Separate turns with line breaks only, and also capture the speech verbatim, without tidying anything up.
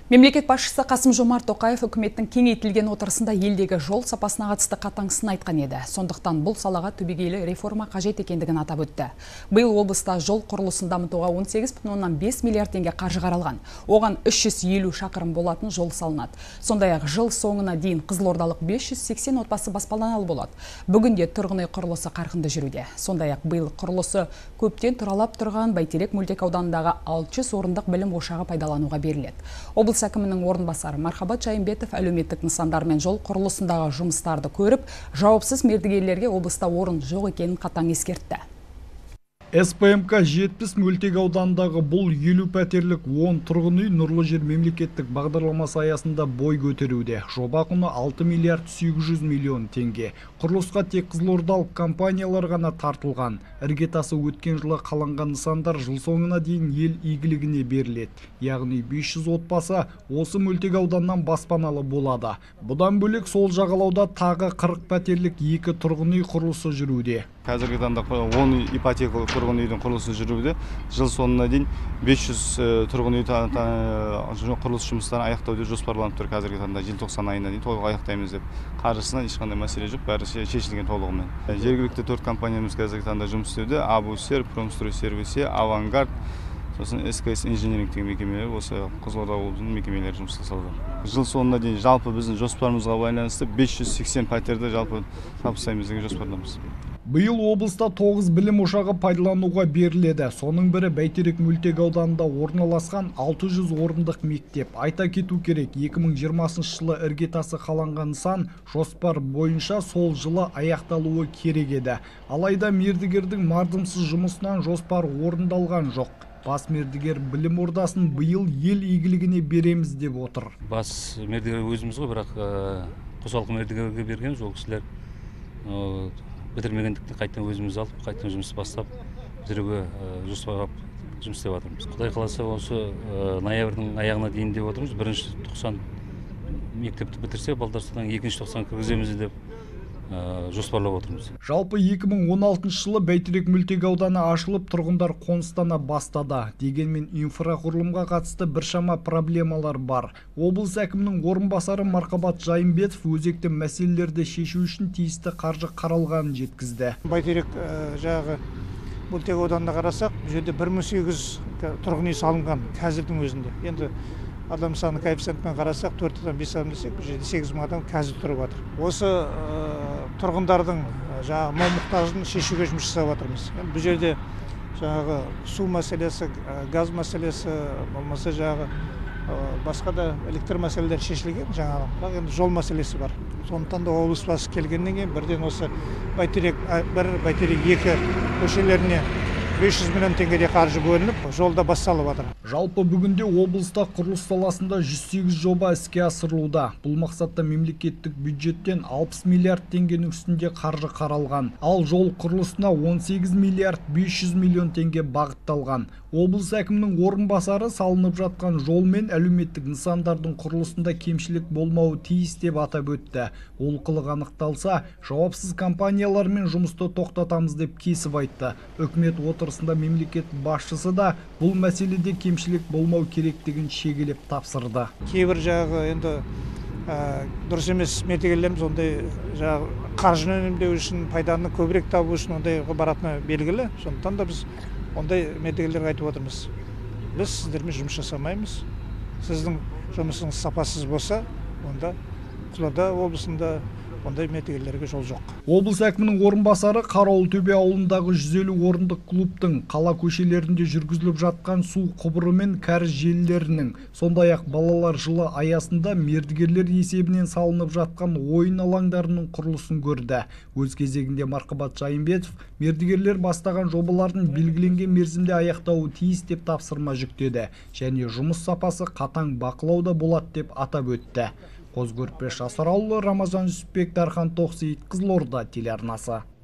Мемлекет басшысы Қасым-Жомарт Тоқаев үкіметтің кеңейтілген отырысында елдегі жол сапасына қатысты қатаң сын айтқан еді. Сондықтан бұл салаға түбегейлі реформа қажет екендігін атап өтті. Биыл облыста жол құрылысын дамытуға он сегіз бүтін оннан бес миллиард теңге қаржы қаралған. Оған үш жүз елу шақырым болатын жол салынады. Сондай-ақ жыл соңына дейін қызылордалық бес жүз сексен отбасы баспаналы болады. Бүгінде тұрғын үй құрылысы қарқынды жүруде. Сондай-ақ биыл құрылысы көптен тұралап тұрған Бәйтерек мөлтек ауданындағы алты жүз орындық білім ошағы пайдалануға беріледі. Облыс әкімінің орынбасары Мархабат Жайымбетов әлеуметтік нысандар мен жол құрылысындағы жұмыстарды көріп, жауапсыз мердігерлерге облыста орын жоқ екенін қатаң ескертті.
эс пэ эм ка жетпіс мөлтек аудандағы бұл елу пәтерлік он тұрғын үй нұрлы жер мемлекеттік бағдарламасы аясында бой көтеруде. Жоба құны алты миллиард сегіз жүз миллион теңге. Құрылысқа тек қызылордалық компаниялар ғана тартылған. Іргетасы өткен жылы қаланған нысандар жыл соңына дейін ел игілігіне беріледі. Яғни бес жүз отбасы осы мөлтек ауданнан баспаналы болады. Бұдан бөлек сол жағалауда тағы қырық пәтерлік екі тұрғын үй құрылысы жүруде.
Қазіргі таңда он ипотекалық тұрғын үйдің құрылысы жүруде. Жыл соңына дейін бес жүз тұрғын үй құрылыс жұмыстарын аяқтауды жоспарланып тұр. Қазіргі таңда желтоқсан айына дейін толық аяқтаймыз деп. Қаржысынан ешқандай мәселе жоқ, бәрі шешілген толығымен. Жергілікті төрт компаниямыз қазіргі таңда жұмыс істеуде. Абусер, Промстрой сервисе, Авангард, сосын эс ка эс инжиниринг деген мекемелер, осы Қызылорда облысының мекемелері жұмыс жасауда. Жыл соңына дейін жалпы біздің жоспарымызға байланысты бес жүз сексен пәтерді жалпы табыстаймыз деген жоспардамыз.
Биыл облыста тоғыз білім ошағы пайдалануға беріледі. Соның бірі Бәйтерек мөлтек ауданында орналасқан алты жүз орындық мектеп. Айта кету керек, екі мың жиырмасыншы жылы іргетасы қаланған нысан жоспар бойынша сол жылы аяқталуы керек еді. Алайда мердігердің мардымсыз жұмысынан жоспар орындалған жоқ. Бас мердігер білім ордасын биыл ел игілігіне береміз деп отыр.
Бас мердігер өзіміз ғой, бірақ қосалқы мердігерге берген жоқ кісілер. Бітірмегендікті қайтын өзіміз алып, қайтын жұмыс бастап, бітіруге жоспарлап жұмыс істеп жатырмыз. Құдай қаласа осы ноябрьдің аяғына дейін деп отырмыз. Бірінші тоқсан мектепті бітірсе, балдарсыдан екінші тоқсан кіргіземіз деп жоспарлап отырмыз.
Жалпы екі мың он алтыншы жылы Бәйтерек мөлтек ауданы ашылып, тұрғындар қоныстана бастады. Дегенмен инфрақұрылымға қатысты біршама проблемалар бар. Облыс әкімінің орынбасары Мархабат Жайымбетов өзекті мәселелерді шешу үшін тиісті қаржы қаралғанын жеткізді.
Бәйтерек жағы мөлтек ауданына қарасақ, бұл жерде бір мың сегіз жүз тұрғын үй салынған қазірдің өзінде. Енді адам саны коэффициентпен қарасақ, төрттен бес адам десек, бұл жерде сегіз мың адам қазір тұрып жатыр. Осы тұрғындардың жаңағы мал мұқтажын шешуге жұмыс жасап жатырмыз. Бұл жерде жаңағы су мәселесі, газ мәселесі, болмаса жаңағы басқа да электр мәселелер шешілген жаңағы. Бірақ енді жол мәселесі бар. Сондықтан да облыс басы келгеннен кейін бірден осы Бәйтерек бір, Бәйтерек екі көшелеріне бес жүз миллион теңгеде қаржы бөлініп, жолда басталып жатыр.
Жалпы бүгінде облыста құрылыс саласында жүз сегіз жоба іске асырылуда. Бұл мақсатта мемлекеттік бюджеттен алпыс миллиард теңгенің үстінде қаржы қаралған. Ал жол құрылысына он сегіз миллиард бес жүз миллион теңге бағытталған. Облыс әкімінің орынбасары салынып жатқан жол мен әлеуметтік нысандардың құрылысында кемшілік болмауы тиіс деп атап өтті. Олқылық анықталса, жауапсыз компаниялармен жұмысты тоқтатамыз деп кесіп айтты. Үкімет отырысында мемлекет басшысы да бұл мәселеде кемшілік болмау керектігін шегелеп тапсырды.
Кейбір жағы енді дұрыс емес мердігерлеріміз ондай жағы қаржыны үнемдеу үшін, пайданы көбірек табу үшін ондай баратыны белгілі. Сондықтан да біз ондай мердігерлерге айтып отырмыз. Біз сіздермен жұмыс жасамаймыз. Сіздің жұмысыңыз сапасыз болса, онда Қызылорда облысында ондай мердігерлерге жол жоқ.
Облыс әкімінің орынбасары Қарауылтөбе ауылындағы жүз елу орындық клубтың қала көшелерінде жүргізіліп жатқан су құбыры мен кәріз желілерінің, сондай-ақ балалар жылы аясында мердігерлер есебінен салынып жатқан ойын алаңдарының құрылысын көрді. Өз кезегінде Мархабат Жайымбетов мердігерлер бастаған жобалардың белгіленген мерзімде аяқтауы тиіс деп тапсырма жүктеді, және жұмыс сапасы қатаң бақылауда болады деп атап өтті. Қозы Көрпеш Асыраулы, Рамазан Жүсіпбек, Дархан Тоқсейіт, Қызылорда телеарнасы.